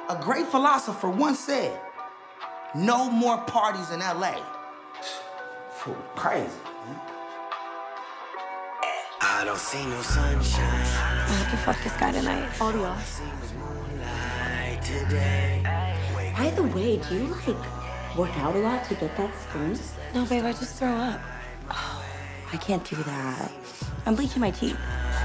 A great philosopher once said, no more parties in LA. Fool, crazy, man. I don't see no sunshine. I have to fuck this guy tonight. All y'all. By the way, do you, work out a lot to get that skin? No, babe, I just throw up. Oh, I can't do that. I'm bleaching my teeth.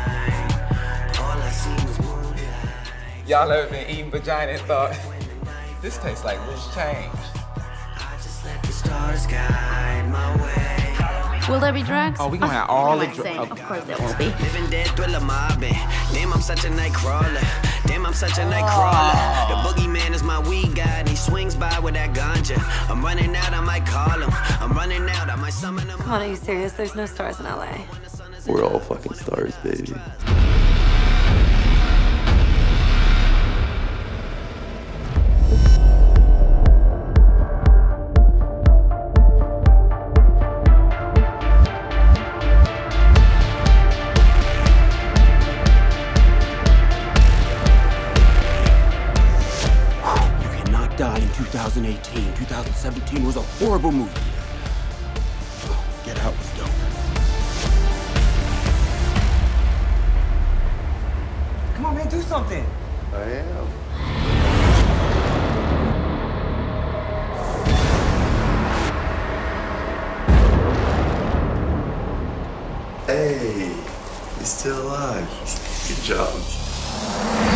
Y'all ever been eating vagina and thought, this tastes like loose change? Will there be drugs? Oh, we gonna have all the drugs. Of course there will be. Living dead thriller mobbing. Damn, I'm such a night crawler. Damn, I'm such a night crawler. The boogeyman is my weed guy, and he swings by with that ganja. I'm running out, I might call him. I'm running out, I might summon him. Come on, are you serious? There's no stars in LA. We're all fucking stars, baby. Died in 2018. 2017 was a horrible movie. Get Out was dope. Come on, man, do something. I am. Hey, he's still alive. Good job.